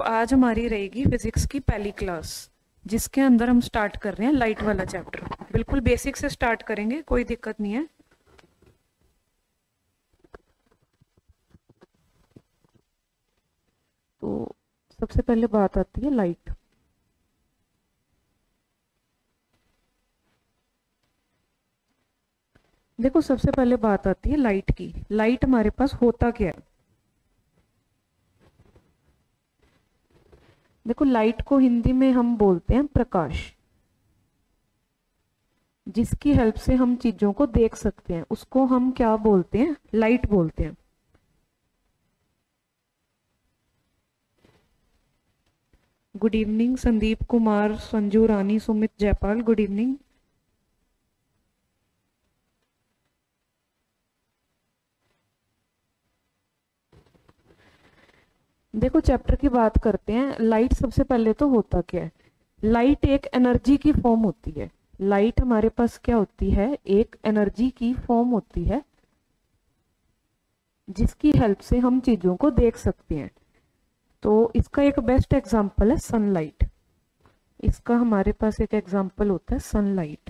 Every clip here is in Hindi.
आज हमारी रहेगी फिजिक्स की पहली क्लास, जिसके अंदर हम स्टार्ट कर रहे हैं लाइट वाला चैप्टर। बिल्कुल बेसिक से स्टार्ट करेंगे, कोई दिक्कत नहीं है। तो सबसे पहले बात आती है लाइट। देखो, सबसे पहले बात आती है लाइट की। लाइट हमारे पास होता क्या है? देखो, लाइट को हिंदी में हम बोलते हैं प्रकाश। जिसकी हेल्प से हम चीजों को देख सकते हैं उसको हम क्या बोलते हैं? लाइट बोलते हैं। Good evening Sandeep Kumar, Sanju Rani, Sumit Jaipal, good evening. देखो, चैप्टर की बात करते हैं। लाइट सबसे पहले तो होता क्या है? लाइट एक एनर्जी की फॉर्म होती है। लाइट हमारे पास क्या होती है? एक एनर्जी की फॉर्म होती है, जिसकी हेल्प से हम चीजों को देख सकते हैं। तो इसका एक बेस्ट एग्जांपल है सनलाइट। इसका हमारे पास एक एग्जांपल होता है सनलाइट।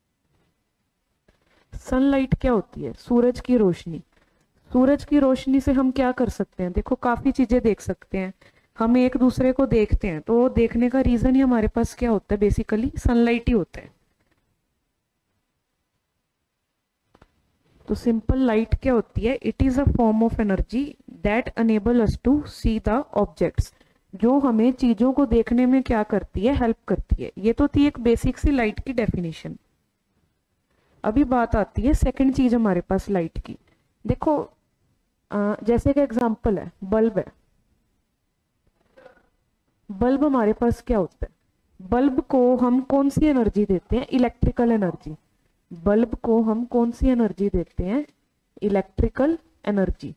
सनलाइट क्या होती है? सूरज की रोशनी। सूरज की रोशनी से हम क्या कर सकते हैं? देखो, काफी चीजें देख सकते हैं। हम एक दूसरे को देखते हैं, तो देखने का रीजन ही हमारे पास क्या होता है? बेसिकली सनलाइट ही होता है। तो सिंपल लाइट क्या होती है? It is a form of energy that enable us to see the objects. जो हमें चीजों को देखने में क्या करती है? हेल्प करती है। ये तो थी एक बेसिक सी लाइट की डेफिनेशन। अभी बात आती है सेकंड चीज हमारे पास लाइट की। देखो, जैसे कि एग्जांपल है बल्ब है। बल्ब हमारे पास क्या होता है? बल्ब को हम कौन सी एनर्जी देते हैं? Electrical energy. बल्ब को हम कौन सी एनर्जी देते हैं? Electrical energy.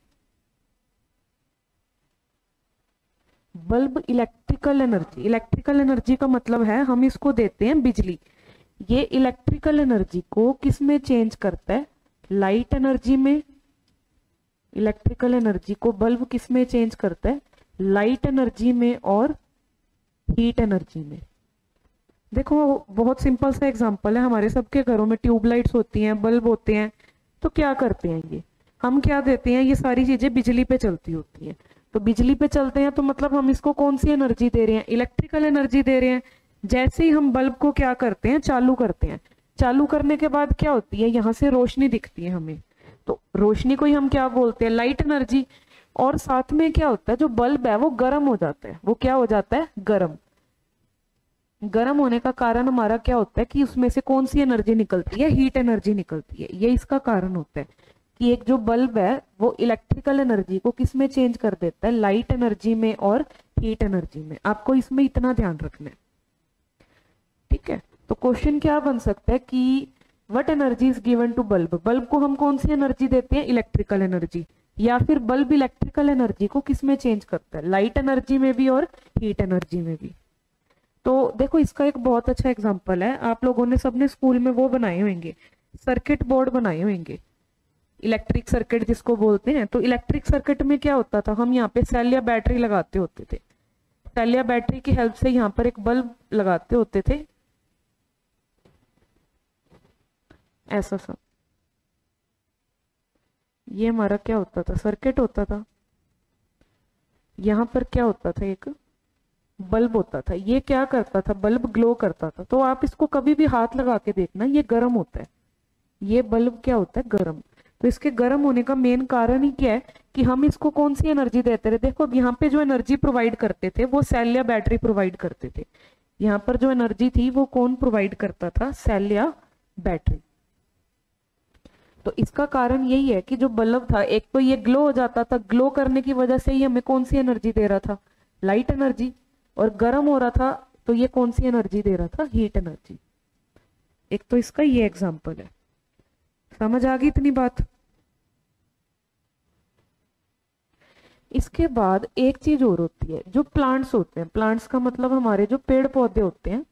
Bulb electrical energy. Electrical energy का मतलब है हम इसको देते हैं बिजली। ये इलेक्ट्रिकल एनर्जी को किस में चेंज करता है? लाइट एनर्जी में। इलेक्ट्रिकल एनर्जी को बल्ब किस में चेंज करता है? लाइट एनर्जी में और हीट एनर्जी में। देखो, बहुत सिंपल सा एग्जांपल है। हमारे सबके घरों में ट्यूबलाइट्स होती हैं, बल्ब होते हैं। तो क्या करते हैं ये? हम क्या देते हैं? ये सारी चीजें बिजली पे चलती होती हैं। तो बिजली पे चलते हैं तो मतलब हम इसको कौन सी एनर्जी दे रहे हैं? इलेक्ट्रिकल एनर्जी दे रहे हैं। जैसे ही हम बल्ब को क्या करते हैं? चालू करते हैं। चालू करने के बाद क्या होती है? यहाँ से रोशनी दिखती है हमें। तो रोशनी को ही हम क्या बोलते हैं? Light energy. और साथ में क्या होता है? जो बल्ब है वो गर्म हो जाता है। वो क्या हो जाता है? गर्म। गर्म होने का कारण हमारा क्या होता है कि उसमें से कौन सी एनर्जी निकलती है? हीट एनर्जी निकलती है। ये इसका कारण होता है कि एक जो बल्ब है वो इलेक्ट्रिकल एनर्जी को किस में चेंज कर देता है? लाइट एनर्जी में और हीट एनर्जी में। आपको इसमें इतना ध्यान रखना है, ठीक है? तो क्वेश्चन क्या बन सकता है कि what energy is given to bulb. Bulb को हम कौन सी एनर्जी देते हैं? Electrical energy. या फिर बल्ब इलेक्ट्रिकल एनर्जी को किस में चेंज करता है? लाइट एनर्जी में भी और हीट एनर्जी में भी। तो देखो, इसका एक बहुत अच्छा एग्जांपल है। आप लोगों ने सबने स्कूल में वो बनाए होंगे, सर्किट बोर्ड बनाए होंगे, इलेक्ट्रिक सर्किट जिसको बोलते हैं। तो इलेक्ट्रिक सर्किट में क्या होता था? हम यहाँ पे सेल या बैटरी लगाते होते थे। सेल या बैटरी की हेल्प से यहाँ पर एक बल्ब लगाते होते थे, ऐसा सा। ये हमारा क्या होता था? सर्किट होता था। यहाँ पर क्या होता था? एक बल्ब होता था। ये क्या करता था? बल्ब ग्लो करता था। तो आप इसको कभी भी हाथ लगा के देखना, ये गर्म होता है। ये बल्ब क्या होता है? गर्म। तो इसके गर्म होने का मेन कारण ही क्या है कि हम इसको कौन सी एनर्जी देते रहे? देखो, अब यहाँ पे जो एनर्जी प्रोवाइड करते थे वो सेल या बैटरी प्रोवाइड करते थे। यहाँ पर जो एनर्जी थी वो कौन प्रोवाइड करता था? सेल या बैटरी। तो इसका कारण यही है कि जो बल्ब था, एक तो ये ग्लो हो जाता था। ग्लो करने की वजह से ही हमें कौन सी एनर्जी दे रहा था? Light energy. और गर्म हो रहा था तो ये कौन सी एनर्जी दे रहा था? Heat energy. एक तो इसका ये एग्जांपल है। समझ आ गई इतनी बात? इसके बाद एक चीज और होती है, जो प्लांट्स होते हैं। प्लांट्स का मतलब हमारे जो पेड़ पौधे होते हैं,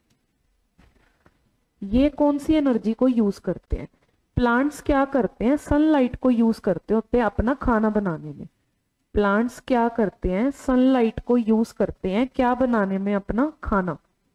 ये कौन सी एनर्जी को यूज करते हैं? प्लांट्स क्या करते हैं? सनलाइट को यूज करते होते हैं अपना खाना बनाने में। प्लांट्स क्या करते हैं, सनलाइट को यूज करते हैं क्या बनाने में, अपना खाना।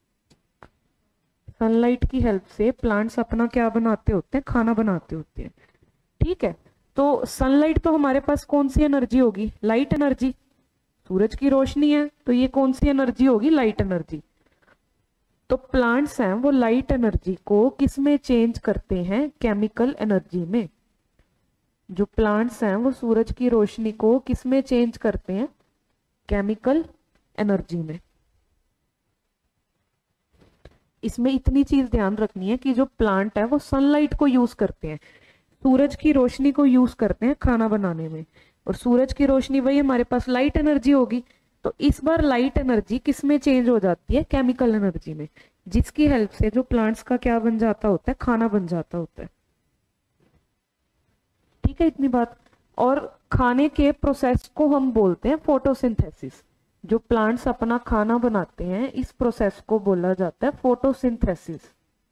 सनलाइट की हेल्प से प्लांट्स अपना क्या बनाते होते हैं, खाना बनाते होते हैं। ठीक है, तो सनलाइट तो हमारे पास कौन सी एनर्जी होगी, लाइट एनर्जी। सूरज की रोशनी है तो ये कौन सी एनर्जी होगी, लाइट एनर्जी। तो प्लांट्स हैं वो लाइट एनर्जी को किस में चेंज करते हैं, केमिकल एनर्जी में। जो प्लांट्स हैं वो सूरज की रोशनी को किस में चेंज करते हैं, केमिकल एनर्जी में। इसमें इतनी चीज ध्यान रखनी है कि जो प्लांट है वो सनलाइट को यूज करते हैं, सूरज की रोशनी को यूज करते हैं खाना बनाने में, और सूरज की रोशनी वही हमारे पास लाइट एनर्जी होगी। तो इस बार लाइट एनर्जी किस में चेंज हो जाती है, केमिकल एनर्जी में, जिसकी हेल्प से जो प्लांट्स का क्या बन जाता होता है, खाना बन जाता होता है। ठीक है, इतनी बात। और खाने के प्रोसेस को हम बोलते हैं फोटोसिंथेसिस। जो प्लांट्स अपना खाना बनाते हैं इस प्रोसेस को बोला जाता है फोटोसिंथेसिस।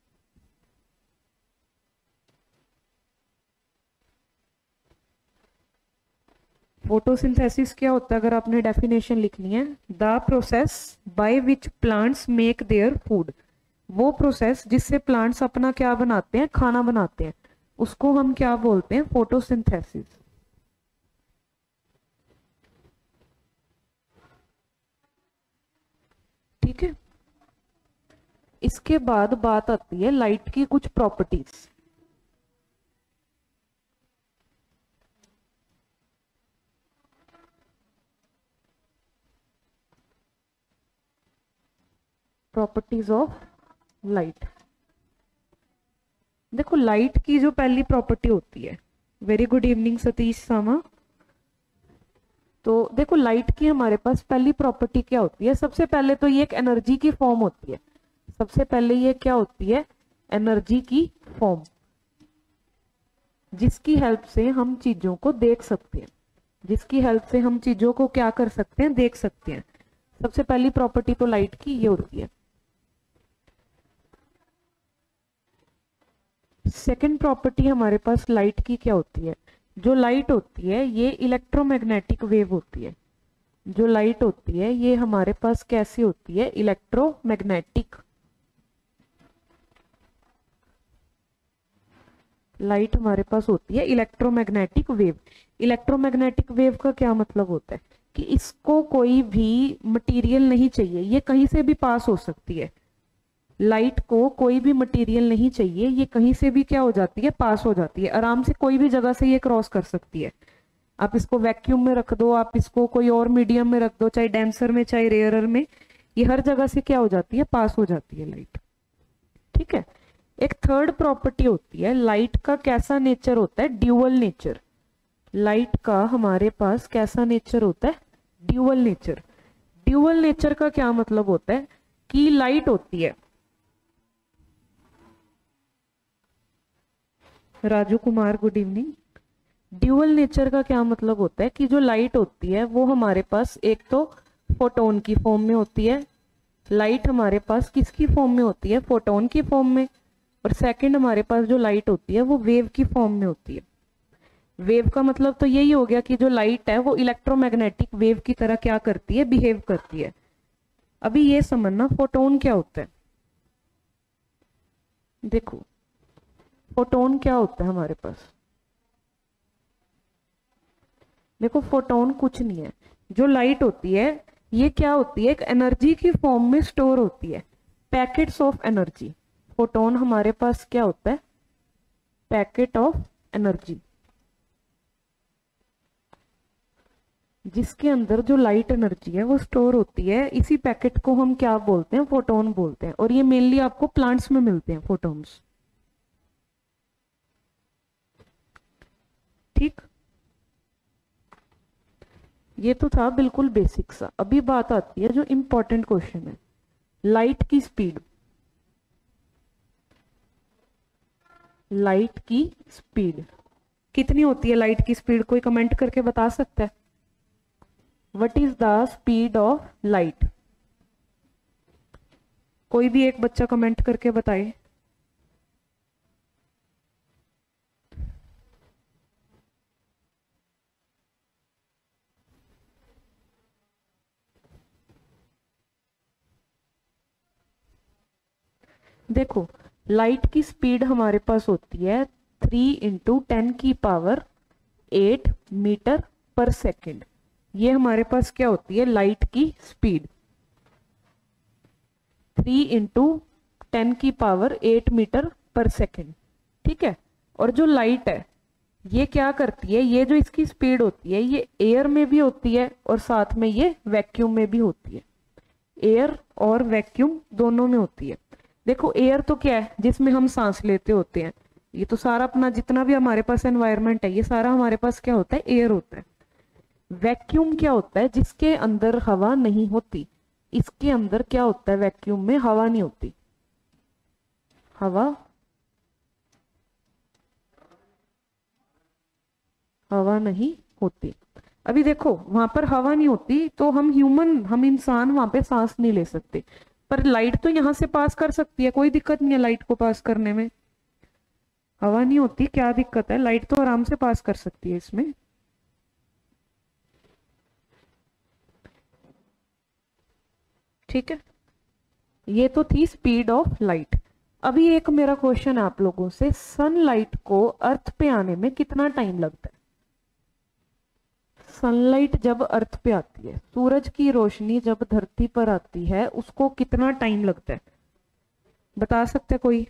फोटोसिंथेसिस क्या होता है, अगर आपने डेफिनेशन लिखनी है, the process by which plants make their food. वो प्रोसेस जिससे प्लांट्स अपना क्या बनाते हैं, खाना बनाते हैं, उसको हम क्या बोलते हैं, फोटोसिंथेसिस। ठीक है, इसके बाद बात आती है लाइट की कुछ प्रॉपर्टीज। Properties of light. देखो लाइट की जो पहली प्रॉपर्टी होती है, वेरी गुड इवनिंग सतीश सामा। तो देखो लाइट की हमारे पास पहली प्रॉपर्टी क्या होती है, सबसे पहले तो ये एक एनर्जी की फॉर्म होती है। सबसे पहले ये क्या होती है, एनर्जी की फॉर्म, जिसकी हेल्प से हम चीजों को देख सकते हैं, जिसकी हेल्प से हम चीजों को क्या कर सकते हैं, देख सकते हैं। सबसे पहली प्रॉपर्टी तो लाइट की ये होती है। सेकंड प्रॉपर्टी हमारे पास लाइट की क्या होती है, जो लाइट होती है ये इलेक्ट्रोमैग्नेटिक वेव होती है। जो लाइट होती है ये हमारे पास कैसी होती है, इलेक्ट्रोमैग्नेटिक। लाइट हमारे पास होती है इलेक्ट्रोमैग्नेटिक वेव। इलेक्ट्रोमैग्नेटिक वेव का क्या मतलब होता है कि इसको कोई भी मटेरियल नहीं चाहिए, ये कहीं से भी पास हो सकती है। लाइट को कोई भी मटेरियल नहीं चाहिए, ये कहीं से भी क्या हो जाती है, पास हो जाती है, आराम से कोई भी जगह से ये क्रॉस कर सकती है। आप इसको वैक्यूम में रख दो, आप इसको कोई और मीडियम में रख दो, चाहे डेंसर में चाहे रेयरर में, ये हर जगह से क्या हो जाती है, पास हो जाती है लाइट। ठीक है, एक थर्ड प्रॉपर्टी होती है लाइट का कैसा नेचर होता है, ड्यूअल नेचर। लाइट का हमारे पास कैसा नेचर होता है, ड्यूअल नेचर। ड्यूअल नेचर का क्या मतलब होता है कि लाइट होती है, Raju Kumar good evening. Dual nature का क्या मतलब होता है कि जो लाइट होती है वो हमारे पास एक तो फोटोन की फॉर्म में होती है। लाइट हमारे पास किसकी फॉर्म में होती है, फोटोन की फॉर्म में। और सेकंड हमारे पास जो लाइट होती है वो वेव की फॉर्म में होती है। वेव का मतलब तो यही हो गया कि जो लाइट है वो इलेक्ट्रोमैग्नेटिक वेव की तरह क्या करती है, बिहेव करती है। अभी ये समझना फोटोन क्या होता है। देखो फोटोन क्या होता है हमारे पास, देखो फोटोन कुछ नहीं है, जो लाइट होती है ये क्या होती है, एक एनर्जी की फॉर्म में स्टोर होती है, पैकेट्स ऑफ एनर्जी। फोटोन हमारे पास क्या होता है, पैकेट ऑफ एनर्जी, जिसके अंदर जो लाइट एनर्जी है वो स्टोर होती है। इसी पैकेट को हम क्या बोलते हैं, फोटोन बोलते हैं। और ये मेनली आपको प्लांट्स में मिलते हैं फोटोन्स। ठीक, ये तो था बिल्कुल बेसिक सा। अभी बात आती है जो इंपॉर्टेंट क्वेश्चन है, लाइट की स्पीड। लाइट की स्पीड कितनी होती है, लाइट की स्पीड कोई कमेंट करके बता सकता है, what is the speed of light. कोई भी एक बच्चा कमेंट करके बताए। देखो लाइट की स्पीड हमारे पास होती है 3 × 10⁸ मीटर पर सेकेंड। ये हमारे पास क्या होती है, लाइट की स्पीड 3 × 10⁸ मीटर पर सेकेंड। ठीक है, और जो लाइट है ये क्या करती है, ये जो इसकी स्पीड होती है ये एयर में भी होती है और साथ में ये वैक्यूम में भी होती है। एयर और वैक्यूम दोनों में होती है। देखो एयर तो क्या है, जिसमें हम सांस लेते होते हैं, ये तो सारा अपना जितना भी हमारे पास एनवायरनमेंट है ये सारा हमारे पास क्या होता है, एयर होता है। वैक्यूम क्या होता है, जिसके अंदर हवा नहीं होती। इसके अंदर क्या होता है, वैक्यूम में हवा नहीं होती, हवा नहीं होती। अभी देखो वहां पर हवा नहीं होती तो हम इंसान वहां पे सांस नहीं ले सकते, पर लाइट तो यहां से पास कर सकती है, कोई दिक्कत नहीं है लाइट को पास करने में। हवा नहीं होती, क्या दिक्कत है, लाइट तो आराम से पास कर सकती है इसमें। ठीक है, ये तो थी स्पीड ऑफ लाइट। अभी एक मेरा क्वेश्चन है आप लोगों से, सनलाइट को अर्थ पे आने में कितना टाइम लगता है। सनलाइट जब अर्थ पे आती है, सूरज की रोशनी जब धरती पर आती है, उसको कितना टाइम लगता है, बता सकते कोई।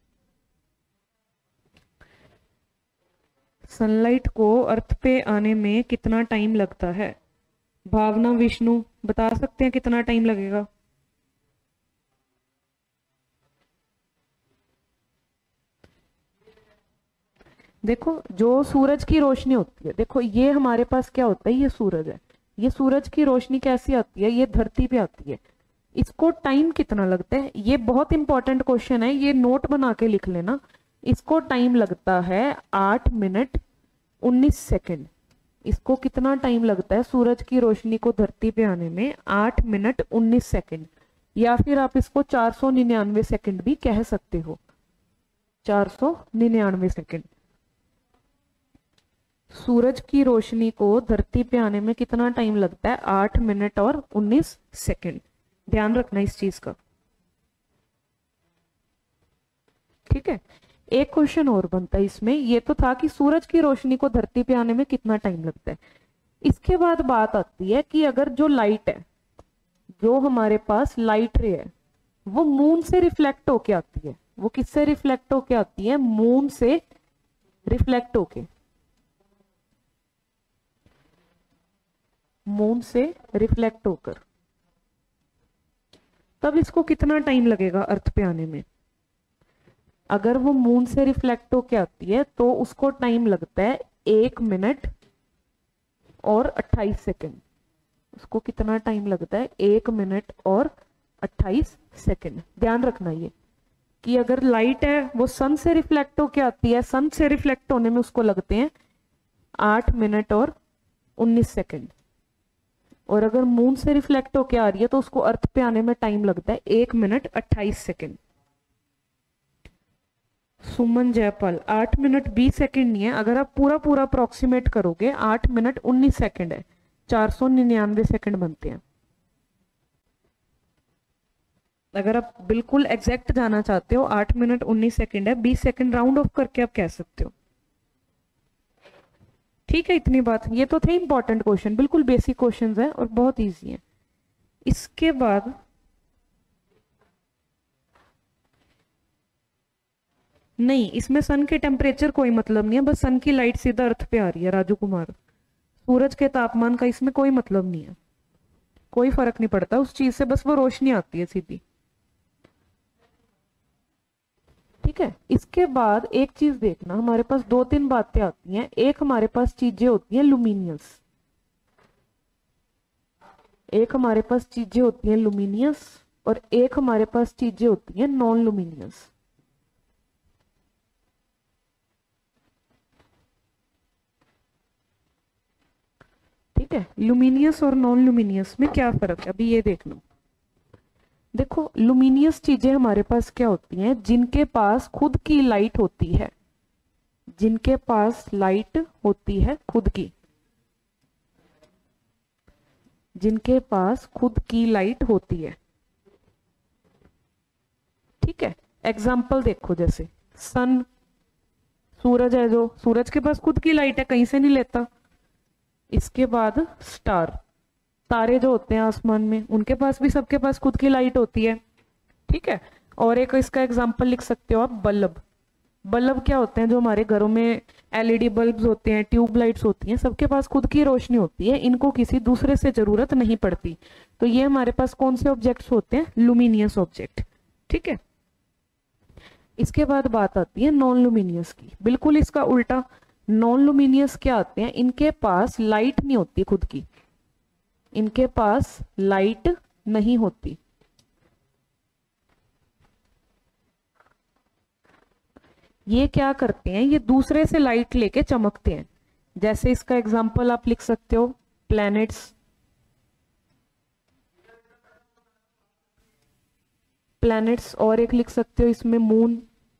सनलाइट को अर्थ पे आने में कितना टाइम लगता है, भावना, विष्णु बता सकते हैं कितना टाइम लगेगा। देखो जो सूरज की रोशनी होती है, देखो ये हमारे पास क्या होता है, ये सूरज है, ये सूरज की रोशनी कैसी आती है, ये धरती पे आती है, इसको टाइम कितना लगता है, ये बहुत इंपॉर्टेंट क्वेश्चन है, ये नोट बना के लिख लेना। इसको टाइम लगता है 8 मिनट 19 सेकेंड। इसको कितना टाइम लगता है सूरज की रोशनी को धरती पे आने में, 8 मिनट 19 सेकेंड, या फिर आप इसको 499 सेकेंड भी कह सकते हो, 499 सेकेंड। सूरज की रोशनी को धरती पे आने में कितना टाइम लगता है, 8 मिनट और 19 सेकेंड। ध्यान रखना इस चीज का। ठीक है, एक क्वेश्चन और बनता है इसमें, ये तो था कि सूरज की रोशनी को धरती पे आने में कितना टाइम लगता है। इसके बाद बात आती है कि अगर जो लाइट है, जो हमारे पास लाइट रे है, वो मून से रिफ्लेक्ट होके आती है, वो किससे रिफ्लेक्ट होके आती है, मून से रिफ्लेक्ट होके, मून से रिफ्लेक्ट होकर, तब इसको कितना टाइम लगेगा अर्थ पे आने में। अगर वो मून से रिफ्लेक्ट होके आती है तो उसको टाइम लगता है 1 मिनट और 28 सेकेंड। उसको कितना टाइम लगता है, 1 मिनट और 28 सेकेंड। ध्यान रखना ये कि अगर लाइट है वो सन से रिफ्लेक्ट होके आती है, सन से रिफ्लेक्ट होने में उसको लगते हैं 8 मिनट और 19 सेकेंड, और अगर मून से रिफ्लेक्ट होके आ रही है तो उसको अर्थ पे आने में टाइम लगता है 1 minute 28 second. Suman Jaipal, 8 minute 20 second नहीं है, अगर आप पूरा पूरा अप्रोक्सीमेट करोगे 8 मिनट 19 सेकेंड है, 499 सेकेंड बनते हैं। अगर आप बिल्कुल एग्जैक्ट जाना चाहते हो 8 मिनट 19 सेकेंड है, 20 सेकेंड राउंड ऑफ करके आप कह सकते हो। ठीक है, इतनी बात, ये तो थे इंपॉर्टेंट क्वेश्चन, बिल्कुल बेसिक क्वेश्चंस है और बहुत इजी है। इसके बाद नहीं, इसमें सन के टेम्परेचर कोई मतलब नहीं है, बस सन की लाइट सीधा अर्थ पे आ रही है राजू कुमार, सूरज के तापमान का इसमें कोई मतलब नहीं है, कोई फर्क नहीं पड़ता उस चीज से, बस वो रोशनी आती है सीधी। ठीक है, इसके बाद एक चीज देखना, हमारे पास 2-3 बातें आती हैं। एक हमारे पास चीजें होती हैं लुमिनियस, एक हमारे पास चीजें होती हैं लुमिनियस, और एक हमारे पास चीजें होती हैं नॉन लुमिनियस। ठीक है, लुमिनियस और नॉन लुमिनियस में क्या फर्क है, अभी ये देखना। देखो लुमिनियस चीजें हमारे पास क्या होती हैं, जिनके पास खुद की लाइट होती है, जिनके पास लाइट होती है खुद की, जिनके पास खुद की लाइट होती है। ठीक है, एग्जाम्पल देखो, जैसे सन, सूरज है, जो सूरज के पास खुद की लाइट है, कहीं से नहीं लेता। इसके बाद स्टार, तारे जो होते हैं आसमान में, उनके पास भी, सबके पास खुद की लाइट होती है, ठीक है। और एक इसका एग्जाम्पल लिख सकते हो आप, बल्ब। बल्ब क्या होते हैं, जो हमारे घरों में एलईडी बल्ब्स होते हैं, ट्यूब लाइट्स होती हैं, सबके पास खुद की रोशनी होती है, इनको किसी दूसरे से जरूरत नहीं पड़ती। तो ये हमारे पास कौन से ऑब्जेक्ट्स होते हैं, लुमिनियस ऑब्जेक्ट, ठीक है। इसके बाद बात आती है नॉन लुमिनियस की, बिल्कुल इसका उल्टा। नॉन लुमिनियस क्या आते हैं, इनके पास लाइट नहीं होती खुद की, इनके पास लाइट नहीं होती। ये क्या करते हैं, ये दूसरे से लाइट लेके चमकते हैं। जैसे इसका एग्जांपल आप लिख सकते हो, प्लैनेट्स, प्लैनेट्स, और एक लिख सकते हो इसमें मून,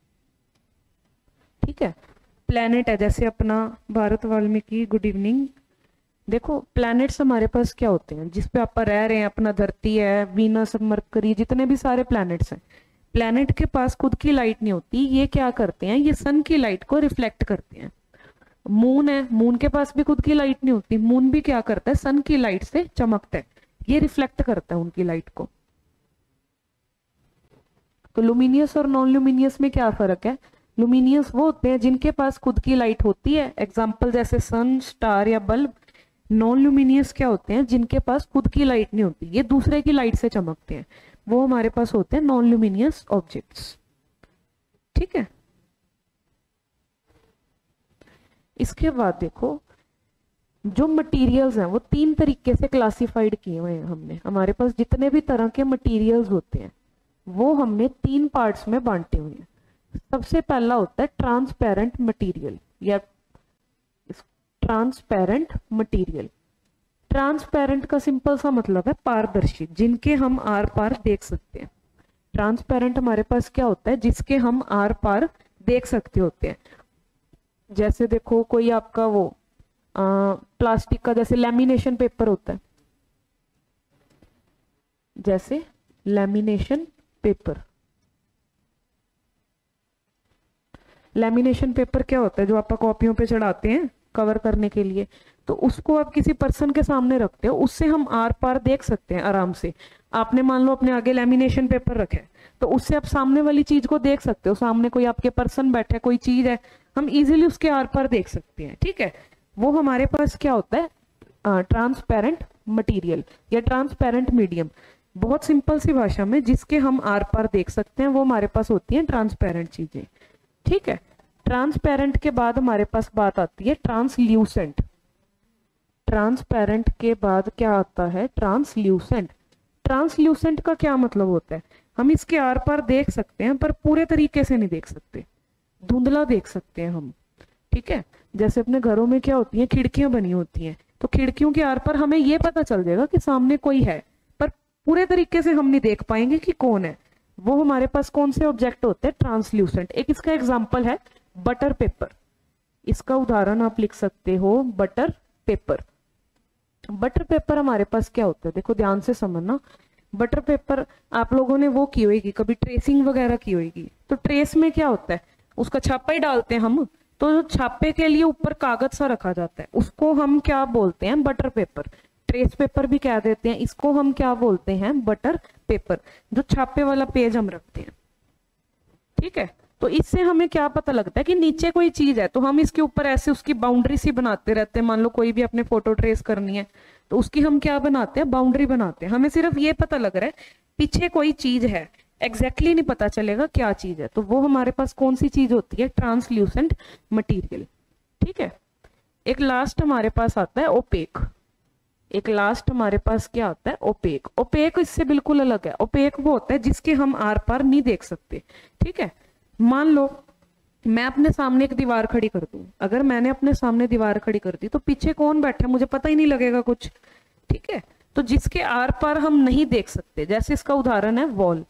ठीक है। प्लैनेट है जैसे अपना भारत वाल्मीकि, गुड इवनिंग। देखो प्लैनेट्स हमारे पास क्या होते हैं, जिसपे आप रह रहे हैं, अपना धरती है, वीनस, मरकरी, जितने भी सारे प्लैनेट्स हैं, प्लैनेट के पास खुद की लाइट नहीं होती। ये क्या करते हैं, ये सन की लाइट को रिफ्लेक्ट करते हैं। मून है, मून के पास भी खुद की लाइट नहीं होती, मून भी क्या करता है, सन की लाइट से चमकता है, ये रिफ्लेक्ट करता है उनकी लाइट को। तो लुमिनियस और नॉन लुमिनियस में क्या फर्क है, लुमिनियस वो होते हैं जिनके पास खुद की लाइट होती है, एग्जाम्पल जैसे सन, स्टार या बल्ब। नॉन लुमिनियस क्या होते हैं, जिनके पास खुद की लाइट नहीं होती, ये दूसरे की लाइट से चमकते हैं, वो हमारे पास होते हैं नॉन लुमिनियस ऑब्जेक्ट्स, ठीक है। इसके बाद देखो, जो मटेरियल्स हैं वो तीन तरीके से क्लासिफाइड किए हुए हैं हमने। हमारे पास जितने भी तरह के मटेरियल्स होते हैं वो हमने तीन पार्ट्स में बांटे हुए हैं। सबसे पहला होता है ट्रांसपेरेंट मटेरियल या ट्रांसपेरेंट मटेरियल। ट्रांसपेरेंट का सिंपल सा मतलब है पारदर्शी, जिनके हम आर पार देख सकते हैं। ट्रांसपेरेंट हमारे पास क्या होता है, जिसके हम आर पार देख सकते होते हैं। जैसे देखो कोई आपका वो प्लास्टिक का, जैसे लैमिनेशन पेपर होता है, जैसे लैमिनेशन पेपर। लैमिनेशन पेपर क्या होता है, जो आप कॉपियों पे चढ़ाते हैं कवर करने के लिए, तो उसको आप किसी पर्सन के सामने रखते हो, उससे हम आर पार देख सकते हैं आराम से। आपने मान लो अपने आगे लैमिनेशन पेपर रखा है, तो उससे आप सामने वाली चीज को देख सकते हो। सामने कोई आपके पर्सन बैठे, कोई चीज है, हम इजीली उसके आर पार देख सकते हैं, ठीक है। वो हमारे पास क्या होता है, ट्रांसपेरेंट मटीरियल या ट्रांसपेरेंट मीडियम। बहुत सिंपल सी भाषा में जिसके हम आर पार देख सकते हैं, वो हमारे पास होती है ट्रांसपेरेंट चीजें, ठीक है। ट्रांसपेरेंट के बाद हमारे पास बात आती है ट्रांसल्यूसेंट। ट्रांसपेरेंट के बाद क्या आता है, ट्रांसल्यूसेंट। ट्रांसल्यूसेंट का क्या मतलब होता है, हम इसके आर पार देख सकते हैं पर पूरे तरीके से नहीं देख सकते, धुंधला देख सकते हैं हम, ठीक है। जैसे अपने घरों में क्या होती है, खिड़कियां बनी होती हैं, तो खिड़कियों के आर पार हमें ये पता चल जाएगा कि सामने कोई है, पर पूरे तरीके से हम नहीं देख पाएंगे कि कौन है। वो हमारे पास कौन से ऑब्जेक्ट होते हैं, ट्रांसल्यूसेंट। एक इसका एग्जाम्पल है बटर पेपर। इसका उदाहरण आप लिख सकते हो बटर पेपर। बटर पेपर हमारे पास क्या होता है, देखो ध्यान से समझना। बटर पेपर आप लोगों ने वो की होगी, कभी ट्रेसिंग वगैरह की होगी, तो ट्रेस में क्या होता है, उसका छापा ही डालते हैं हम, तो छापे के लिए ऊपर कागज सा रखा जाता है, उसको हम क्या बोलते हैं, बटर पेपर। ट्रेस पेपर भी कह देते हैं, इसको हम क्या बोलते हैं, बटर पेपर, जो छापे वाला पेज हम रखते हैं, ठीक है। तो इससे हमें क्या पता लगता है कि नीचे कोई चीज है, तो हम इसके ऊपर ऐसे उसकी बाउंड्री सी बनाते रहते हैं। मान लो कोई भी अपने फोटो ट्रेस करनी है, तो उसकी हम क्या बनाते हैं, बाउंड्री बनाते हैं। हमें सिर्फ ये पता लग रहा है पीछे कोई चीज है, एग्जैक्टली नहीं पता चलेगा क्या चीज है, तो वो हमारे पास कौन सी चीज होती है, ट्रांसल्यूसेंट मटीरियल, ठीक है। एक लास्ट हमारे पास आता है ओपेक। एक लास्ट हमारे पास क्या आता है, ओपेक। ओपेक इससे बिल्कुल अलग है। ओपेक वो होता है जिसके हम आर पार नहीं देख सकते, ठीक है। मान लो मैं अपने सामने एक दीवार खड़ी कर दूं, अगर मैंने अपने सामने दीवार खड़ी कर दी तो पीछे कौन बैठा है मुझे पता ही नहीं लगेगा कुछ, ठीक है। तो जिसके आर पार हम नहीं देख सकते, जैसे इसका उदाहरण है वॉल।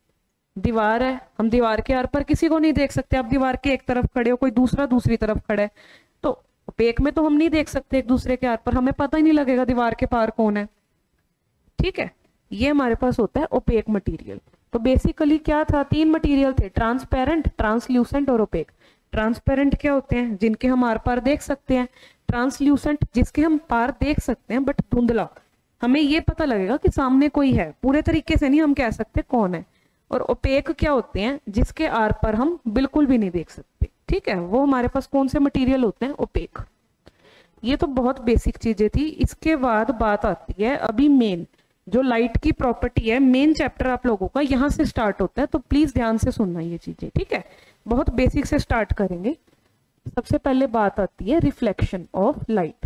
दीवार है, हम दीवार के आर पार किसी को नहीं देख सकते। आप दीवार के एक तरफ खड़े हो, कोई दूसरा दूसरी तरफ खड़ा है, तो ओपेक में तो हम नहीं देख सकते एक दूसरे के आर पार, हमें पता ही नहीं लगेगा दीवार के पार कौन है, ठीक है। ये हमारे पास होता है ओपेक मटेरियल। तो बेसिकली क्या था, तीन मटेरियल थे, ट्रांसपेरेंट, ट्रांसल्यूसेंट और ओपेक। ट्रांसपेरेंट क्या होते हैं, जिनके हम आर पार देख सकते हैं। ट्रांसल्यूसेंट जिसके हम पार देख सकते हैं बट धुंधला, हमें ये पता लगेगा कि सामने कोई है, पूरे तरीके से नहीं हम कह सकते कौन है। और ओपेक क्या होते हैं, जिसके आर पार हम बिल्कुल भी नहीं देख सकते। ठीक है, वो हमारे पास कौन से मटेरियल होते हैं, ओपेक। ये तो बहुत बेसिक चीजें थी। इसके बाद बात आती है अभी मेन, जो लाइट की प्रॉपर्टी है। मेन चैप्टर आप लोगों का यहाँ से स्टार्ट होता है, तो प्लीज ध्यान से सुनना ये चीजें। ठीक है, बहुत बेसिक से स्टार्ट करेंगे। सबसे पहले बात आती है reflection of light.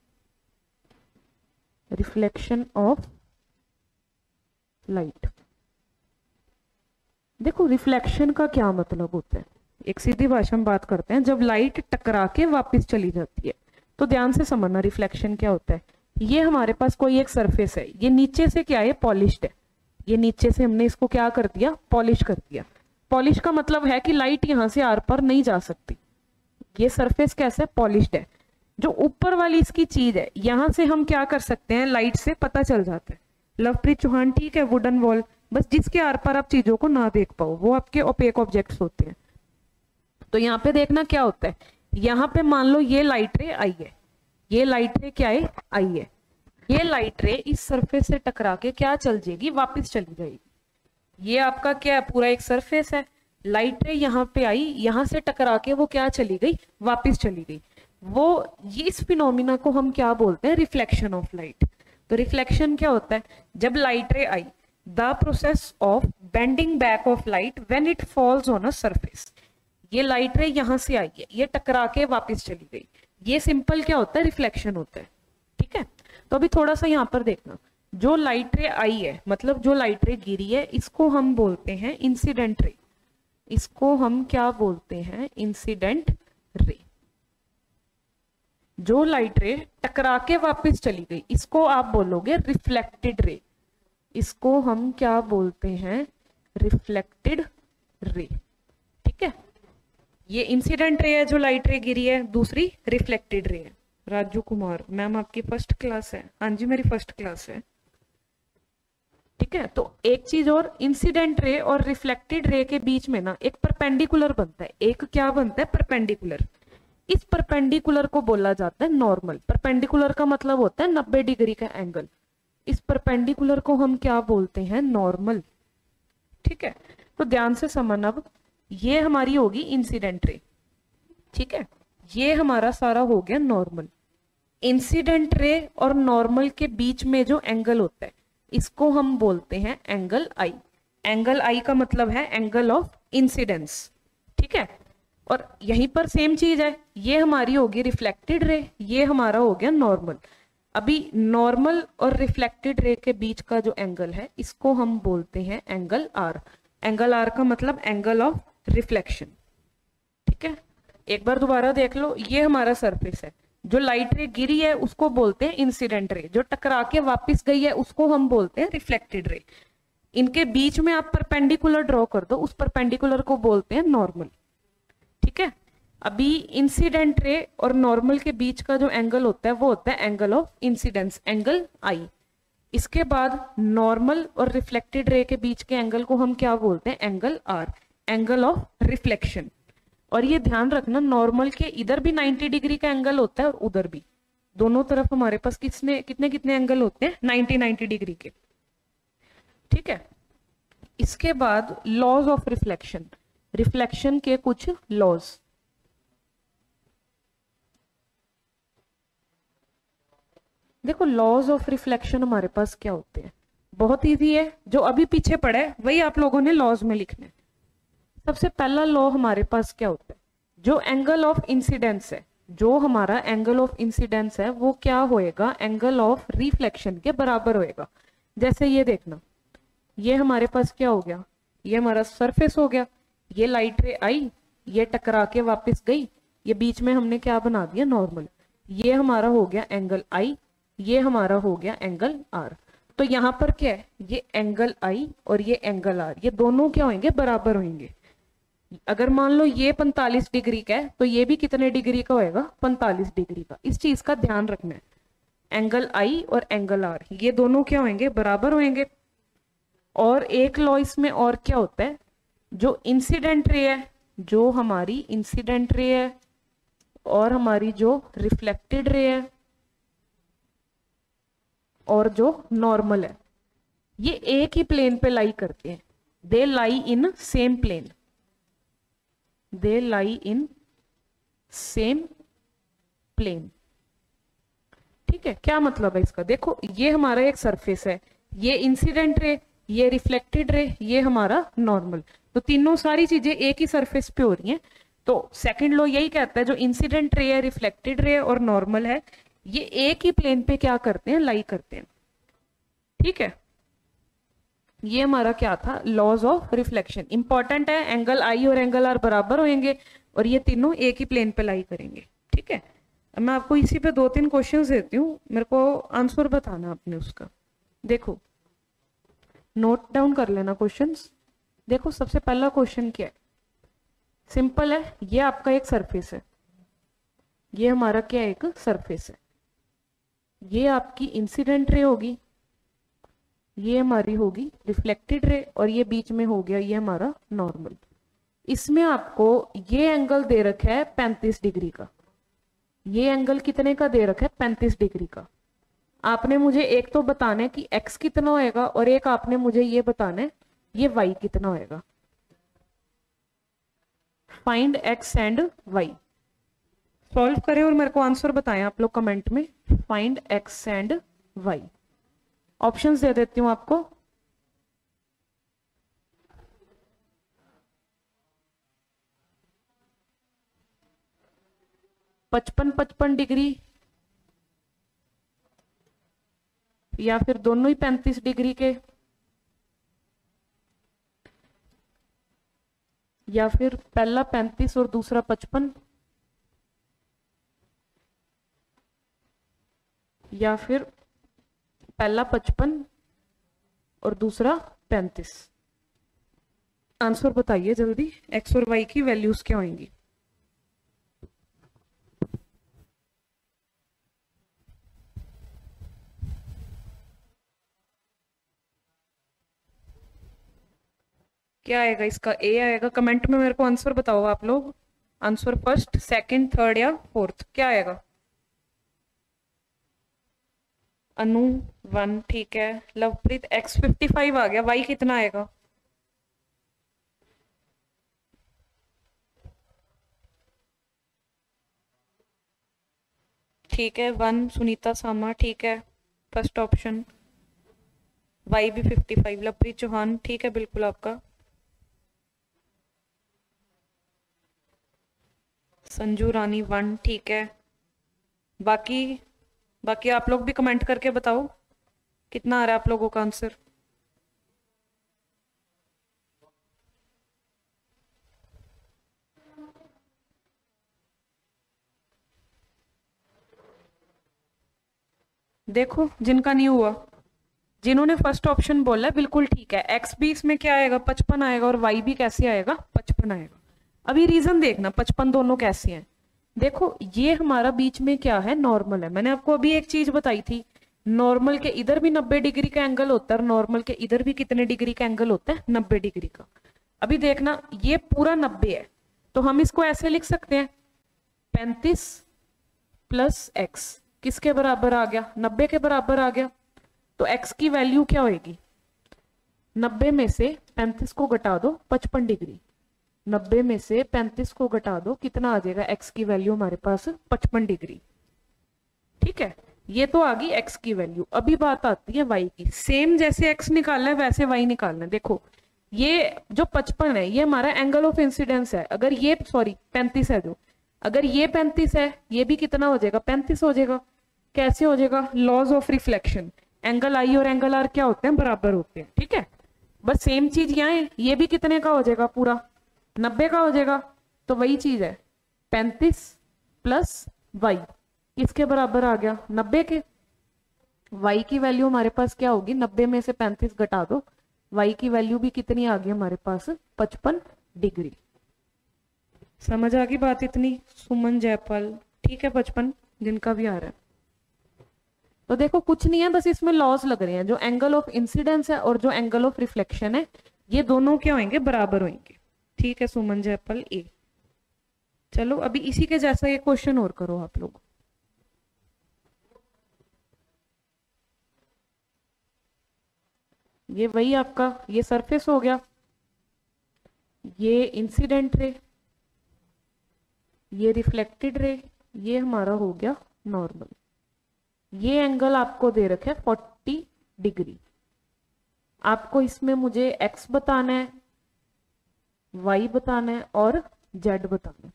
Reflection of light, देखो रिफ्लेक्शन का क्या मतलब होता है। एक सीधी भाषा में बात करते हैं, जब लाइट टकरा के वापस चली जाती है, तो ध्यान से समझना रिफ्लेक्शन क्या होता है। ये हमारे पास कोई एक सरफेस है, ये नीचे से क्या है, पॉलिश्ड है। ये नीचे से हमने इसको क्या कर दिया, पॉलिश कर दिया। पॉलिश का मतलब है कि लाइट यहां से आर पर नहीं जा सकती। ये सरफेस कैसा है, पॉलिश्ड है। जो ऊपर वाली इसकी चीज है, यहां से हम क्या कर सकते हैं, लाइट से पता चल जाता है। लवप्रीत चौहान, ठीक है, वुडन वॉल, बस जिसके आर पर आप चीजों को ना देख पाओ, वो आपके ओपेक ऑब्जेक्ट्स होते हैं। तो यहाँ पे देखना क्या होता है, यहाँ पे मान लो ये लाइट रे आई है, ये लाइट रे क्या है, आई है। ये लाइट रे इस सरफेस से टकरा के क्या चल जाएगी, वापस चली जाएगी। ये आपका क्या है, पूरा एक सरफेस है। लाइट रे यहाँ पे आई, यहाँ से टकरा के वो क्या चली गई, वापस चली गई। वो ये इस फिनोमिना को हम क्या बोलते हैं, रिफ्लेक्शन ऑफ लाइट। तो रिफ्लेक्शन क्या होता है, जब लाइट रे आई, the process of bending back of light when it falls on a surface. ये लाइट रे यहाँ से आई है, ये टकरा के वापस चली गई, ये सिंपल क्या होता है, रिफ्लेक्शन होता है। ठीक है, तो अभी थोड़ा सा यहाँ पर देखना, जो लाइट रे आई है, मतलब जो लाइट रे गिरी है, इसको हम बोलते हैं इंसिडेंट रे। इसको हम क्या बोलते हैं, इंसिडेंट रे। जो लाइट रे टकरा के वापस चली गई, इसको आप बोलोगे रिफ्लेक्टेड रे। इसको हम क्या बोलते हैं, रिफ्लेक्टेड रे। ठीक है, ये इंसिडेंट रे है जो लाइट रे गिरी है, दूसरी रिफ्लेक्टेड रे है। राजू कुमार मैम आपकी फर्स्ट क्लास है, हाँ जी मेरी फर्स्ट क्लास है। ठीक है, तो एक चीज और, इंसिडेंट रे और रिफ्लेक्टेड रे के बीच में ना एक परपेंडिकुलर बनता है। एक क्या बनता है, परपेंडिकुलर। इस परपेंडिकुलर को बोला जाता है नॉर्मल। परपेंडिकुलर का मतलब होता है 90 डिग्री का एंगल। इस परपेंडिकुलर को हम क्या बोलते हैं, नॉर्मल। ठीक है, तो ध्यान से समझना, अब ये हमारी होगी इंसिडेंट रे। ठीक है, ये हमारा सारा हो गया नॉर्मल। इंसिडेंट रे और नॉर्मल के बीच में जो एंगल होता है, इसको हम बोलते हैं एंगल आई। एंगल आई का मतलब है एंगल ऑफ इंसिडेंस। ठीक है, और यहीं पर सेम चीज है, ये हमारी होगी रिफ्लेक्टेड रे, ये हमारा हो गया नॉर्मल। अभी नॉर्मल और रिफ्लेक्टेड रे के बीच का जो एंगल है, इसको हम बोलते हैं एंगल आर। एंगल आर का मतलब एंगल ऑफ रिफ्लेक्शन। ठीक है, एक बार दोबारा देख लो, ये हमारा सरफेस है, जो लाइट रे गिरी है उसको बोलते हैं इंसिडेंट रे, जो टकरा के वापस गई है उसको हम बोलते हैं रिफ्लेक्टेड रे। इनके बीच में आप परपेंडिकुलर ड्रॉ कर दो, उस परपेंडिकुलर को बोलते हैं नॉर्मल। ठीक है, अभी इंसिडेंट रे और नॉर्मल के बीच का जो एंगल होता है वो होता है angle of incidence, angle i. इसके बाद नॉर्मल और रिफ्लेक्टेड रे के बीच के एंगल को हम क्या बोलते हैं, angle r, angle of reflection. और ये ध्यान रखना, नॉर्मल के इधर भी 90 डिग्री का एंगल होता है और उधर भी, दोनों तरफ हमारे पास कितने कितने एंगल होते हैं, 90 डिग्री के। ठीक है, इसके बाद लॉज ऑफ रिफ्लेक्शन, रिफ्लेक्शन के कुछ लॉज। देखो लॉज ऑफ रिफ्लेक्शन हमारे पास क्या होते हैं, बहुत इजी है, जो अभी पीछे पड़ा है वही आप लोगों ने लॉज में लिखना है। सबसे पहला लॉ हमारे पास क्या होता है, जो एंगल ऑफ इंसिडेंस है, जो हमारा एंगल ऑफ इंसिडेंस है वो क्या होएगा, एंगल ऑफ रिफ्लेक्शन के बराबर होएगा। जैसे ये देखना, ये हमारे पास क्या हो गया, ये हमारा सरफेस हो गया, ये लाइट रे आई, ये टकरा के वापस गई, ये बीच में हमने क्या बना दिया, नॉर्मल। ये हमारा हो गया एंगल आई, ये हमारा हो गया एंगल आर। तो यहाँ पर क्या है, ये एंगल आई और ये एंगल आर, ये दोनों क्या होंगे, बराबर होंगे। अगर मान लो ये 45 डिग्री का है, तो ये भी कितने डिग्री का होएगा, 45 डिग्री का। इस चीज का ध्यान रखना है, एंगल आई और एंगल आर ये दोनों क्या होंगे, बराबर होंगे। और एक लॉ इसमें और क्या होता है, जो इंसिडेंट रे है, जो हमारी इंसिडेंट रे है और हमारी जो रिफ्लेक्टेड रे है और जो नॉर्मल है, ये एक ही प्लेन पे लाई करते हैं। They lie in same plane, they lie in same plane. ठीक है, क्या मतलब है इसका, देखो ये हमारा एक सरफेस है, ये इंसिडेंट रे, ये रिफ्लेक्टेड रे, ये हमारा नॉर्मल, तो तीनों सारी चीजें एक ही सरफेस पे हो रही हैं। तो सेकंड लॉ यही कहता है, जो इंसिडेंट रे है, रिफ्लेक्टेड रे और नॉर्मल है, ये एक ही प्लेन पे क्या करते हैं, लाई करते हैं। ठीक है, ये हमारा क्या था, लॉज ऑफ रिफ्लेक्शन। इंपॉर्टेंट है, एंगल आई और एंगल आर बराबर होंगे और ये तीनों एक ही प्लेन पे लाई करेंगे। ठीक है, अब मैं आपको इसी पे 2-3 क्वेश्चंस देती हूँ, मेरे को आंसर बताना आपने उसका। देखो नोट डाउन कर लेना क्वेश्चंस। देखो सबसे पहला क्वेश्चन क्या है, सिंपल है, ये आपका एक सरफेस है, ये हमारा क्या है, एक सरफेस है, ये आपकी इंसिडेंट रे होगी, ये हमारी होगी रिफ्लेक्टेड रे और ये बीच में हो गया ये हमारा नॉर्मल। इसमें आपको ये एंगल दे रखा है 35 डिग्री का, ये एंगल कितने का दे रखा है, 35 डिग्री का। आपने मुझे एक तो बताना है कि x कितना होएगा और एक आपने मुझे ये बताना है ये y कितना होएगा। Find x and y, solve करें और मेरे को आंसर बताएं आप लोग कमेंट में, find x and y। Options दे देती हूं आपको, पचपन डिग्री या फिर दोनों ही 35 डिग्री के, या फिर पहला 35 और दूसरा 55, या फिर पहला 55 और दूसरा 35। आंसर बताइए जल्दी, एक्स और वाई की वैल्यूज क्या होंगी। क्या आएगा इसका, ए आएगा। कमेंट में मेरे को आंसर बताओ आप लोग, आंसर फर्स्ट, सेकंड, थर्ड या फोर्थ, क्या आएगा। अनु 1, ठीक है। लवप्रीत x55 आ गया, y कितना आएगा। ठीक है 1, सुनीता सामा, ठीक है फर्स्ट ऑप्शन। y भी 55, लवप्रीत चौहान, ठीक है बिल्कुल आपका। संजू रानी 1, ठीक है। बाकी आप लोग भी कमेंट करके बताओ कितना आ रहा है आप लोगों का आंसर। देखो जिनका नहीं हुआ, जिन्होंने फर्स्ट ऑप्शन बोला है बिल्कुल ठीक है, एक्स भी इसमें क्या आएगा 55 आएगा और वाई भी कैसे आएगा 55 आएगा। अभी रीजन देखना 55 दोनों कैसे हैं। देखो ये हमारा बीच में क्या है, नॉर्मल है। मैंने आपको अभी एक चीज बताई थी, नॉर्मल के इधर भी 90 डिग्री का एंगल होता है और नॉर्मल के इधर भी कितने डिग्री का एंगल होता है, 90 डिग्री का। अभी देखना ये पूरा 90 है, तो हम इसको ऐसे लिख सकते हैं 35 प्लस एक्स किसके बराबर आ गया, 90 के बराबर आ गया। तो x की वैल्यू क्या होगी, 90 में से 35 को घटा दो 55 डिग्री, 90 में से 35 को घटा दो कितना आ जाएगा, x की वैल्यू हमारे पास 55 डिग्री। ठीक है, ये तो आ गई x की वैल्यू। अभी बात आती है y की, सेम जैसे x निकालना है वैसे y निकालना है। देखो ये जो 55 है ये हमारा एंगल ऑफ इंसिडेंस है, अगर ये 35 है जो, अगर ये 35 है ये भी कितना हो जाएगा 35 हो जाएगा। कैसे हो जाएगा, laws of reflection, angle i और एंगल आर क्या होते हैं, बराबर होते हैं। ठीक है, बस सेम चीज यहाँ है, ये भी कितने का हो जाएगा, पूरा 90 का हो जाएगा। तो वही चीज है 35 प्लस वाई किसके बराबर आ गया, 90 के। वाई की वैल्यू हमारे पास क्या होगी, 90 में से 35 घटा दो, वाई की वैल्यू भी कितनी आ गई हमारे पास 55 डिग्री। समझ आ गई बात इतनी। सुमन जयपाल, ठीक है 55 जिनका भी आ रहा है। तो देखो कुछ नहीं है, बस इसमें लॉस लग रहे हैं, जो एंगल ऑफ इंसिडेंस है और जो एंगल ऑफ रिफ्लेक्शन है, ये दोनों क्या होंगे, बराबर होंगे। ठीक है सुमन जयपल ए। चलो अभी इसी के जैसा ये क्वेश्चन और करो आप लोग। ये वही आपका ये सरफेस हो गया, ये इंसिडेंट रे, ये रिफ्लेक्टेड रे, ये हमारा हो गया नॉर्मल। ये एंगल आपको दे रखे है 40 डिग्री। आपको इसमें मुझे x बताना है, y बताना है और z बताना है।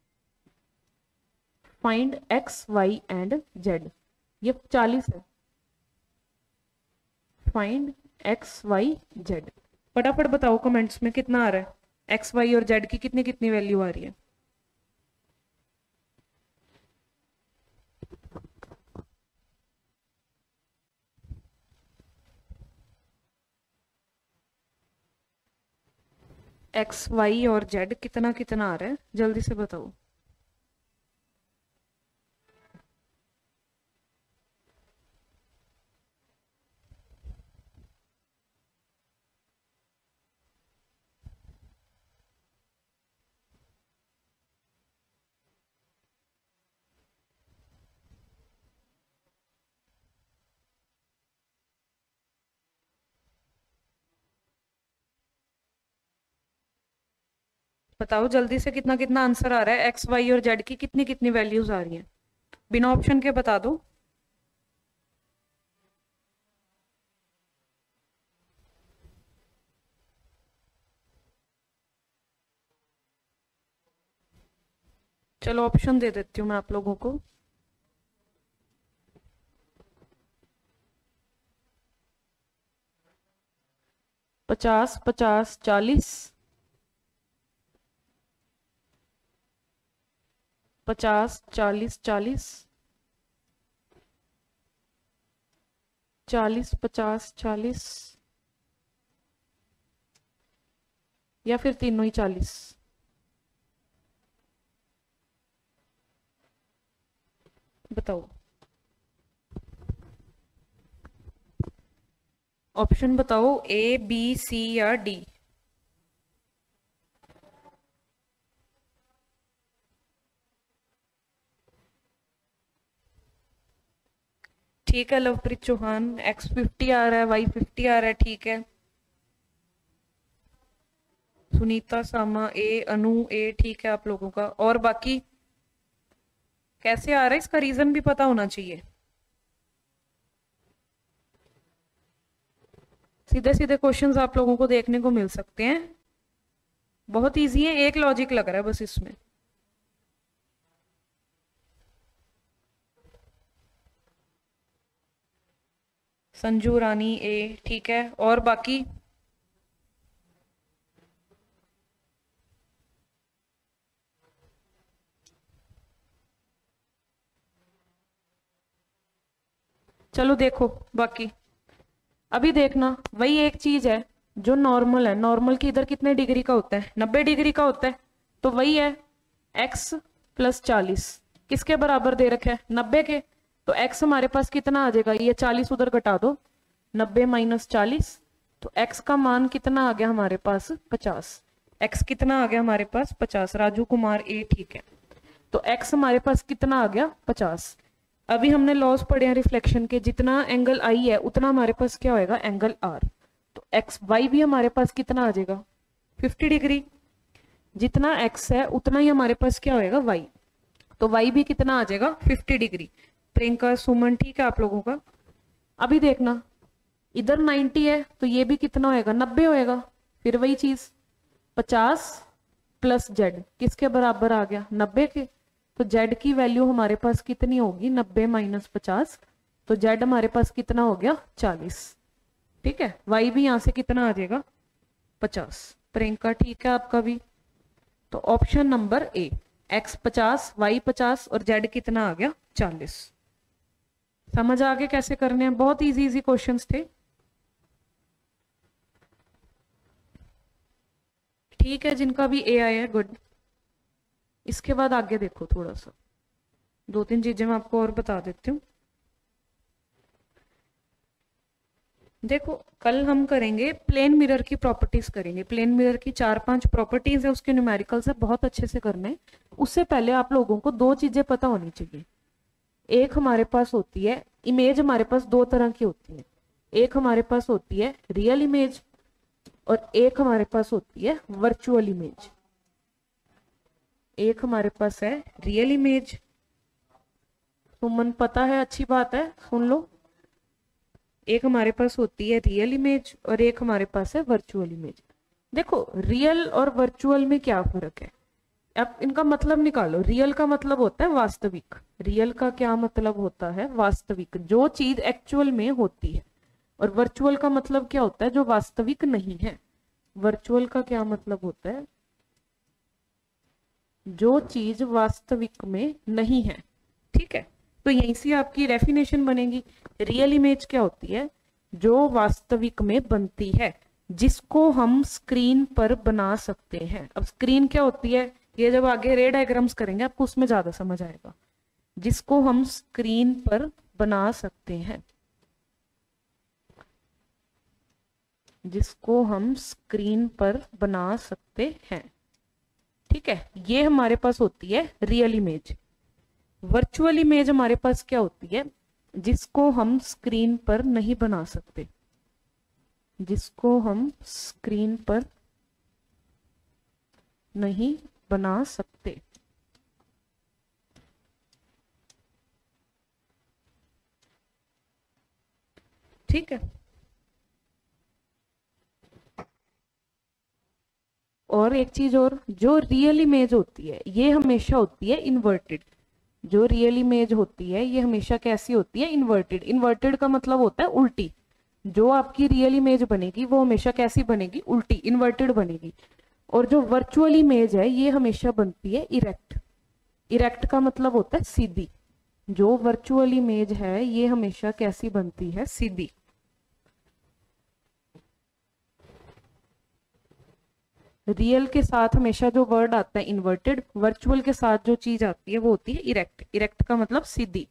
Find x, y and z। ये 40 है। Find x, y, z। फटाफट बताओ कमेंट्स में कितना आ रहा है, x, y और z की कितनी कितनी वैल्यू आ रही है। x, y और z कितना कितना आ रहा है, जल्दी से बताओ। बताओ जल्दी से कितना कितना आंसर आ रहा है, एक्स वाई और जेड की कितनी कितनी वैल्यूज आ रही हैं, बिना ऑप्शन के बता दो। चलो ऑप्शन दे देती हूँ मैं आप लोगों को। पचास, 50, 40, 50, 40, 40, 40, 50, 40, या फिर तीनों ही 40। बताओ ऑप्शन बताओ, ए बी सी या डी। ठीक है लवप्रीत चौहान, x50 आ रहा है, y50 आ रहा है, ठीक है। सुनीता सामा ए, अनु ए, ठीक है आप लोगों का। और बाकी कैसे आ रहा है, इसका रीजन भी पता होना चाहिए। सीधे सीधे क्वेश्चंस आप लोगों को देखने को मिल सकते हैं, बहुत इजी है, एक लॉजिक लग रहा है बस इसमें। संजू रानी ए, ठीक है। और बाकी चलो देखो बाकी अभी देखना, वही एक चीज है जो नॉर्मल है, नॉर्मल की इधर कितने डिग्री का होता है, 90 डिग्री का होता है। तो वही है x + 40 किसके बराबर दे रखे है, 90 के। तो x हमारे पास कितना आ जाएगा, ये 40 उधर घटा दो, 90 - 40, तो x का मान कितना आ गया हमारे पास, 50। x कितना आ गया हमारे पास, 50। राजू कुमार ए, ठीक है। तो x हमारे पास कितना आ गया, 50। अभी हमने लॉस पढ़े हैं रिफ्लेक्शन के, जितना एंगल आई है उतना हमारे पास क्या होएगा, एंगल आर। तो एक्स वाई भी हमारे पास कितना आ जाएगा, 50 डिग्री। जितना एक्स है उतना ही हमारे पास क्या होएगा, वाई। तो वाई भी कितना आ जाएगा, 50 डिग्री। प्रियंका सुमन, ठीक है आप लोगों का। अभी देखना इधर 90 है तो ये भी कितना होएगा, 90 होएगा। फिर वही चीज 50 + जेड किसके बराबर आ गया, 90 के। तो z की वैल्यू हमारे पास कितनी होगी, 90 - 50। तो z हमारे पास कितना हो गया, 40। ठीक है, y भी यहां से कितना आ जाएगा, 50। प्रियंका, ठीक है आपका भी। तो option number A, x 50, y 50 और z कितना आ गया, 40। समझ आ गए कैसे करने हैं, बहुत इजी इजी क्वेश्चंस थे। ठीक है, जिनका भी ए आया है गुड। इसके बाद आगे देखो, थोड़ा सा 2-3 चीजें मैं आपको और बता देती हूँ। देखो कल हम करेंगे प्लेन मिरर की प्रॉपर्टीज करेंगे। प्लेन मिरर की 4-5 प्रॉपर्टीज है, उसके न्यूमेरिकल्स है, बहुत अच्छे से करना है। उससे पहले आप लोगों को दो चीजें पता होनी चाहिए। एक हमारे पास होती है इमेज, हमारे पास दो तरह की होती है। एक हमारे पास होती है रियल इमेज और एक हमारे पास होती है वर्चुअल इमेज। एक हमारे पास है रियल इमेज, सुमन पता है, अच्छी बात है, सुन लो। एक हमारे पास होती है रियल इमेज और एक हमारे पास है वर्चुअल इमेज। देखो रियल और वर्चुअल में क्या फर्क है, अब इनका मतलब निकालो। रियल का मतलब होता है वास्तविक। रियल का क्या मतलब होता है? वास्तविक, जो चीज एक्चुअल में होती है। और वर्चुअल का मतलब क्या होता है? जो वास्तविक नहीं है। वर्चुअल का क्या मतलब होता है? जो चीज वास्तविक में नहीं है। ठीक है, तो यहीं से आपकी डेफिनेशन बनेगी। रियल इमेज क्या होती है? जो वास्तविक में बनती है, जिसको हम स्क्रीन पर बना सकते हैं। अब स्क्रीन क्या होती है, ये जब आगे रे डायग्राम्स करेंगे आपको उसमें ज्यादा समझ आएगा। जिसको हम स्क्रीन पर बना सकते हैं, जिसको हम स्क्रीन पर बना सकते हैं। ठीक है, ये हमारे पास होती है रियल इमेज। वर्चुअल इमेज हमारे पास क्या होती है? जिसको हम स्क्रीन पर नहीं बना सकते, जिसको हम स्क्रीन पर नहीं बना सकते। ठीक है, और एक चीज और, जो रियल इमेज होती है ये हमेशा होती है इन्वर्टेड। जो रियल इमेज होती है ये हमेशा कैसी होती है? इन्वर्टेड। इन्वर्टेड का मतलब होता है उल्टी। जो आपकी रियल इमेज बनेगी वो हमेशा कैसी बनेगी? उल्टी, इन्वर्टेड बनेगी। और जो वर्चुअल इमेज है ये हमेशा बनती है इरेक्ट। इरेक्ट का मतलब होता है सीधी। जो वर्चुअल इमेज है ये हमेशा कैसी बनती है? सीधी। रियल के साथ हमेशा जो वर्ड आता है इन्वर्टेड, वर्चुअल के साथ जो चीज आती है वो होती है इरेक्ट। इरेक्ट का मतलब सीधी।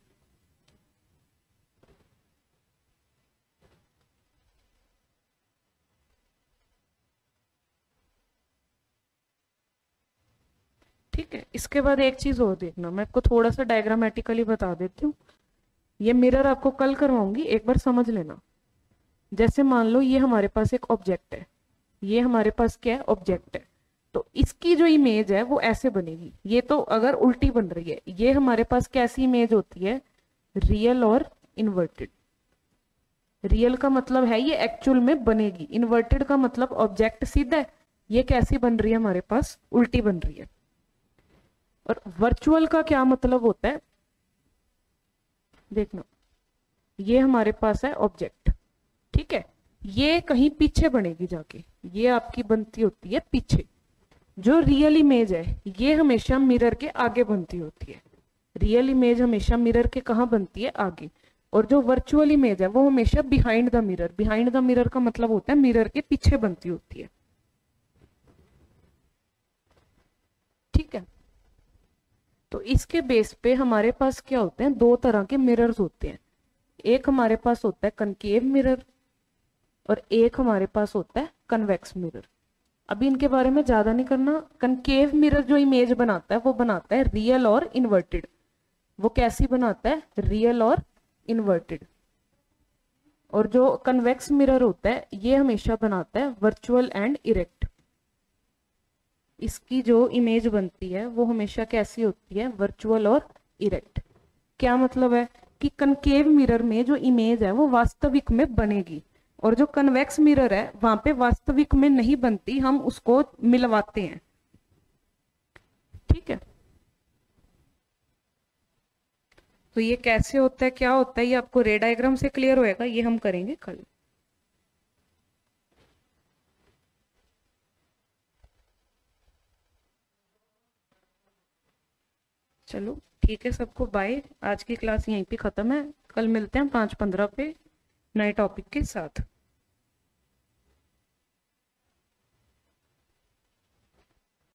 ठीक है, इसके बाद एक चीज और देखना, मैं आपको थोड़ा सा डायग्रामेटिकली बता देती हूँ। ये मिरर आपको कल करवाऊंगी, एक बार समझ लेना। जैसे मान लो ये हमारे पास एक ऑब्जेक्ट है, ये हमारे पास क्या है? ऑब्जेक्ट है। तो इसकी जो इमेज है वो ऐसे बनेगी। ये तो अगर उल्टी बन रही है, ये हमारे पास कैसी इमेज होती है? रियल और इन्वर्टेड। रियल का मतलब है ये एक्चुअल में बनेगी। इन्वर्टेड का मतलब ऑब्जेक्ट सीधा है, ये कैसी बन रही है? हमारे पास उल्टी बन रही है। और वर्चुअल का क्या मतलब होता है? देखना, ये हमारे पास है ऑब्जेक्ट, ठीक है, ये कहीं पीछे बनेगी जाके, ये आपकी बनती होती है पीछे। जो रियल इमेज है ये हमेशा मिरर के आगे बनती होती है। रियल इमेज हमेशा मिरर के कहाँ बनती है? आगे। और जो वर्चुअल इमेज है वो हमेशा behind the mirror. Behind the mirror का मतलब होता है मिरर के पीछे बनती होती है। ठीक है, तो इसके बेस पे हमारे पास क्या होते हैं? दो तरह के मिरर्स होते हैं। एक हमारे पास होता है कनकेव मिरर और एक हमारे पास होता है कन्वेक्स मिरर। अभी इनके बारे में ज्यादा नहीं करना। कनकेव मिरर जो इमेज बनाता है वो बनाता है रियल और इन्वर्टेड। वो कैसी बनाता है? रियल और इन्वर्टेड। और जो कन्वेक्स मिरर होता है ये हमेशा बनाता है वर्चुअल एंड इरेक्ट। इसकी जो इमेज बनती है वो हमेशा कैसी होती है? वर्चुअल और इरेक्ट। क्या मतलब है कि कनकेव मिरर में जो इमेज है वो वास्तविक में बनेगी, और जो कन्वेक्स मिरर है वहां पे वास्तविक में नहीं बनती, हम उसको मिलवाते हैं। ठीक है, तो ये कैसे होता है, क्या होता है, ये आपको रे डायग्राम से क्लियर होएगा, ये हम करेंगे कल। चलो ठीक है, सबको बाय। आज की क्लास यहीं पे खत्म है, कल मिलते हैं 5:15 पे नए टॉपिक के साथ।